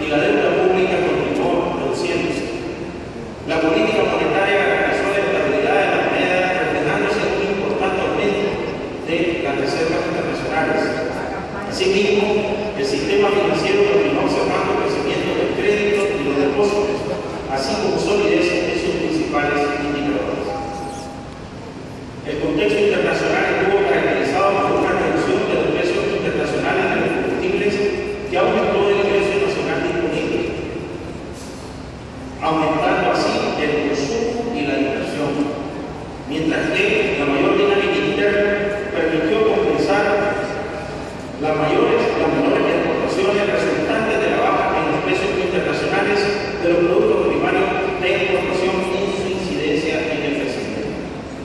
y la deuda pública continuó reduciéndose. La política monetaria garantizó la estabilidad de la moneda, reflejándose en un importante aumento de las reservas internacionales. Asimismo, el sistema financiero continuó observando el crecimiento del crédito y los depósitos, así como solidez en sus principales indicadores. El contexto internacional estuvo caracterizado por una reducción de los precios internacionales de los combustibles que aumentó el precio nacional disponible, aumentando así el consumo y la inversión, mientras que la mayor dinámica interna permitió compensar las menores exportaciones resultantes de la baja en los precios internacionales de los productos primarios de exportación y su incidencia en el crecimiento.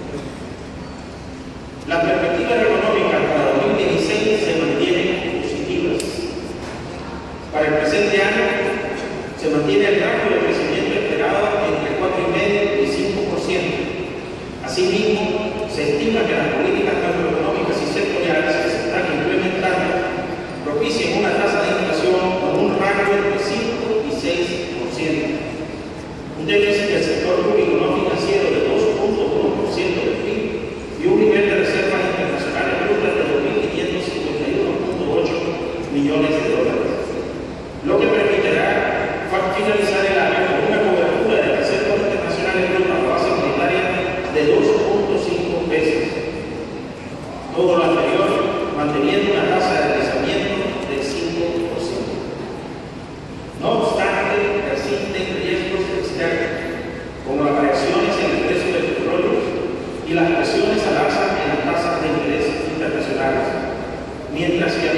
Las perspectivas económicas para 2016 se mantienen positivas. Para el presente año se mantiene el rango de crecimiento esperado entre 4,5% y 5%. Asimismo, se estima que las políticas macroeconómicas y sectoriales que se están implementando propicien una tasa de inflación con un rango entre 5 y 6%. Un déficit del sector público no financiero de 2,1% del PIB y un nivel de reservas internacionales brutas de 2.551,8 millones de dólares, lo que permitirá finalizar el año con una cobertura de reservas internacionales brutas a base monetaria de 2,5 pesos. Todo lo anterior manteniendo una tasa de deslizamiento del 5%. No obstante, persisten riesgos externos, como las variaciones en el precio del petróleo y las presiones al alza en las tasas de interés internacionales, mientras que